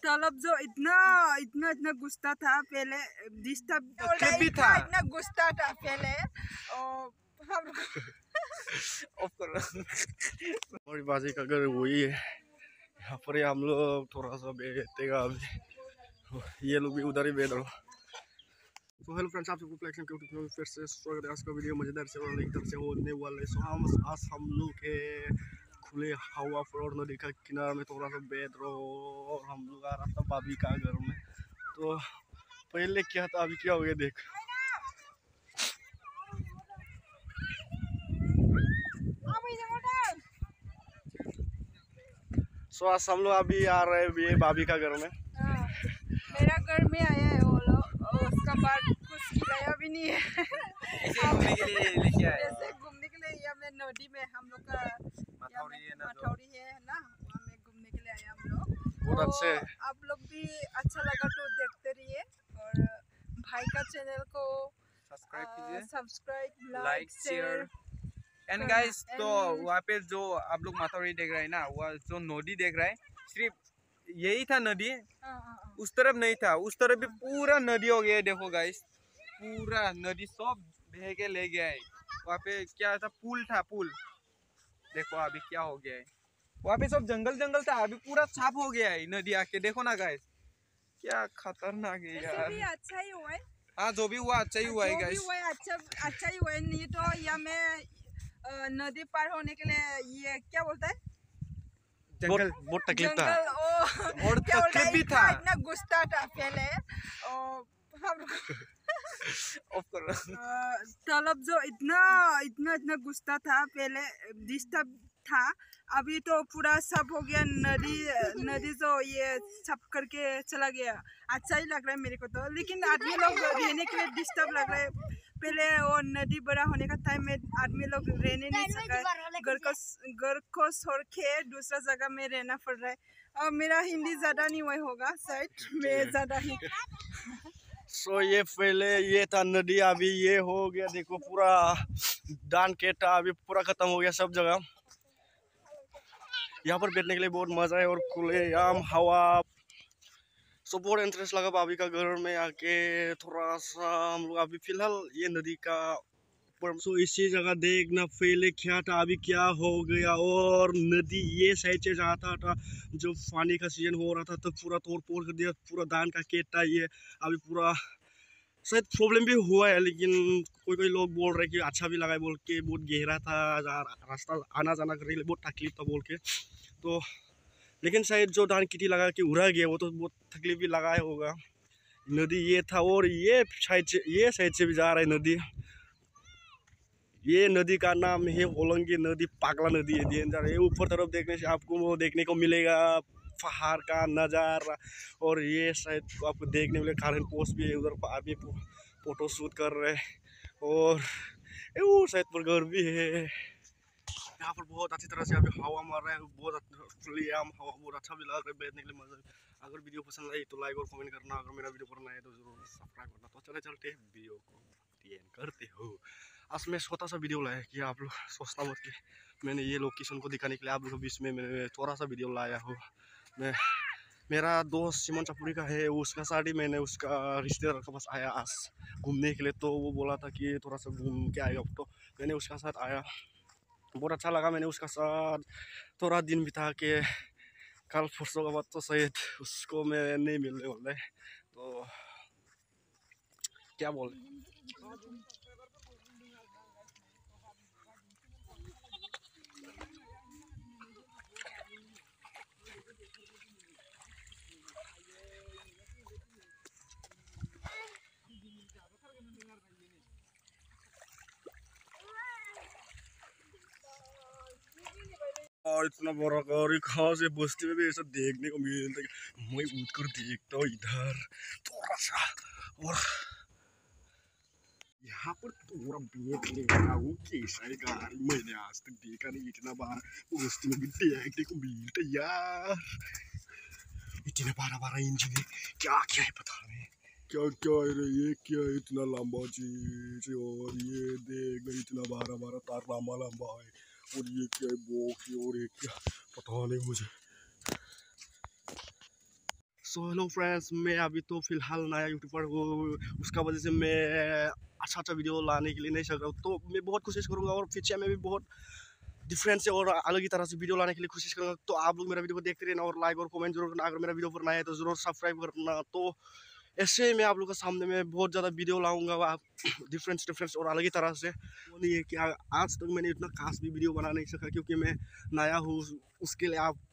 तलब जो इतना इतना इतना गुस्सा था पहले, डिस्टर्ब भी था, इतना गुस्सा था पहले और हम और बाजी का घर वही है। यहाँ पर हम लोग थोड़ा सा बैठेगा अभी, ये लोग भी उधर ही बैठ रहे। तो हेलो फ्रेंड्स, आप सबको फ्लैक्स में फिर से स्वागत है। आज का वीडियो मजेदार से और एक तरह से होने वाले। सो आज हम लोग के खुले हवा पर और नदी का किनारा में थोड़ा सा बैठ रहे और हम लोग आ रहा था भाभी का घर में। तो पहले क्या था अभी क्या हो गया देख। सो आज हम लोग अभी आ रहे हैं ये भाभी का घर में। मेरा घर में आया है वो लोग और उसका बाद कुछ खिलाया भी नहीं है। ऐसे घूमने के लिए लेके आए। ऐसे घूमने के लिए यहाँ में नदी में हम लोग का मथौरी है ना, वहाँ में घूमने के लिए आया हम लोग। बहुत अच्छे। आप लोग भी अच्छा लगा तो देखते रहिए और भाई का चैनल को सब्सक्राइब कीजिए, subscribe like share and guys. तो वहाँ पे जो आप लोग मथौरी देख रहे हैं ना, वह जो नदी देख रहा है सिर्फ यही था नदी, उस तरफ नहीं था। उस तरफ भी पूरा नदी हो गया है। देखो गाइस, पूरा नदी सब बह के ले गया है। वहाँ पे क्या था, पुल था, पुल देखो अभी क्या हो गया है। वहाँ पे सब जंगल जंगल था, अभी पूरा साफ हो गया है नदी आके। देखो ना गाइस, क्या खतरनाक है यार। भी अच्छा ही हुआ है। हाँ, जो भी हुआ अच्छा ही हुआ है गाइस। अच्छा ही हुआ है। नहीं तो यहाँ में नदी पार होने के लिए ये क्या बोलता है, बहुत तकलीफ था और तकलीफ भी था। इतना गुस्सा था पहले और हम तलब जो इतना इतना इतना गुस्सा था पहले, डिस्टर्ब था। अभी तो पूरा सब हो गया। नदी जो ये सब करके चला गया। अच्छा ही लग रहा है मेरे को तो, लेकिन आदमी लोग रहने के लिए डिस्टर्ब लग रहा है। पहले वो नदी बड़ा होने का टाइम में आदमी लोग रहने नहीं सका, घर को छोड़ के दूसरा जगह में रहना पड़ रहा है। और मेरा हिंदी ज्यादा नहीं वही होगा शायद, मैं ज्यादा ही सो ये पहले ये था नदी, अभी ये हो गया। देखो पूरा डान केटा अभी पूरा खत्म हो गया सब जगह। यहाँ पर बैठने के लिए बहुत मजा है और खुले आम हवा। सो बहुत इंटरेस्ट लगा भाभी का घर में आके। थोड़ा सा हम लोग अभी फिलहाल ये नदी का सो इसी जगह देखना पहले क्या था अभी क्या हो गया। और नदी ये साइड से जाता था, जब पानी का सीजन हो रहा था तो पूरा तोड़ फोड़ कर दिया। पूरा धान का केटा ये अभी पूरा शायद प्रॉब्लम भी हुआ है, लेकिन कोई कोई लोग बोल रहे कि अच्छा भी लगा है बोल के। बहुत गहरा था रास्ता, आना जाना करने के लिए बहुत तकलीफ था बोल के। तो लेकिन शायद जो धान किटी लगा के उड़ा गया वो तो बहुत तकलीफ भी लगा होगा। नदी ये था और ये साइड से भी जा रहा है नदी। ये नदी का नाम है होलंगी नदी, पागला नदी है डेंजर। ये ऊपर तरफ देखने से आपको वो देखने को मिलेगा पहाड़ का नज़ारा। और ये शायद आपको देखने मिले कारण पोस्ट भी है, उधर आदमी फोटो शूट कर रहे हैं। और वो शायद पर घर भी है। यहाँ पर बहुत अच्छी तरह से अभी हवा मार रहा है, बहुत खुली आम हवा, बहुत अच्छा भी लग रहा है बैठने के लिए मजा। अगर वीडियो पसंद आई तो लाइक और कमेंट करना। अगर मेरा वीडियो पसंद आए तो जरूर सब्सक्राइब करना। तो चलते वीडियो को करते हो। आज मैं छोटा सा वीडियो लाया कि आप लोग सोचना मत कि मैंने ये लोकेशन को दिखाने के लिए आप लोगों के बीच में मैंने थोड़ा सा वीडियो लाया हो। मैं मेरा दोस्त सिमन चपुरी का है, उसका शादी मैंने उसका रिश्तेदार के पास आया आज घूमने के लिए। तो वो बोला था कि थोड़ा सा घूम के आएगा, तो मैंने उसका साथ आया। बहुत अच्छा लगा, मैंने उसका साथ थोड़ा दिन बिता के। कल परसों का बाद तो शायद उसको मैं नहीं मिलने वाला है। तो क्या बोले, और इतना बड़ा गाड़ी कहाँ से बस्ती में भी ऐसा देखने को मिलता है। मैं उठ कर देखता हूँ इधर थोड़ा सा, और यहाँ पर पूरा देख ले रहा हूँ कैसा है गाड़ी। मैंने आज तक देखा नहीं इतना बार बस्ती में भी देखने को मिलता यार। इतने बड़ा इंजन है, क्या क्या है पता नहीं क्या क्या है रे। ये क्या है इतना लंबा चीज, और ये देख इतना बड़ा तार लंबा है। और ये क्या है बॉक्स, और ये क्या पता नहीं मुझे। सो हेलो फ्रेंड्स, मैं अभी तो फिलहाल नया यूट्यूबर हूँ, उसका वजह से मैं अच्छा वीडियो लाने के लिए नहीं सक रहा हूँ। तो मैं बहुत कोशिश करूँगा और फ्यूचर में भी बहुत डिफरेंट से और अलग ही तरह से वीडियो लाने के लिए कोशिश करूँगा। तो आप लोग मेरा वीडियो को देखते रहना और लाइक और कमेंट जरूर करना। अगर मेरा वीडियो पर नया है तो ज़रूर सब्सक्राइब करना। तो ऐसे मैं आप लोगों के सामने में बहुत ज़्यादा वीडियो लाऊंगा, आप डिफरेंस और अलग ही तरह से। वो नहीं है कि आज तक मैंने इतना खास भी वीडियो बना नहीं सका क्योंकि मैं नया हूँ, उसके लिए आप